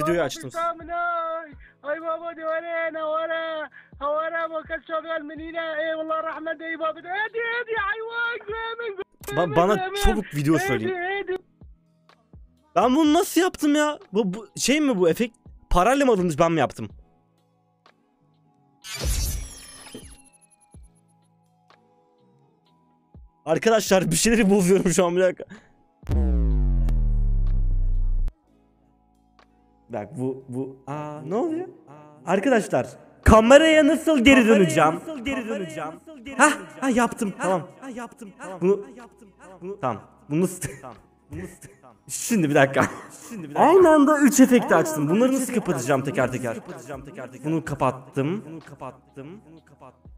videoyu açtım. Ay baba diyorena ورا ورا ما كان شغال من هنا ايه والله رحمة ايه بابا هادي هادي حيوان Bana çabuk video söyleyin. Ben bunu nasıl yaptım ya? Bu şey mi bu efekt? Parayla mı alınmış, ben mi yaptım? Arkadaşlar bir şeyleri bozuyorum şu an, bir dakika. Bak bu ne oluyor? Arkadaşlar kameraya nasıl geri döneceğim? Ha yaptım, tamam. Bunu tamam. Bunu şimdi bir dakika. Aynı anda 3 efekti açtım. Bunları nasıl kapatacağım teker teker? Bunu kapattım.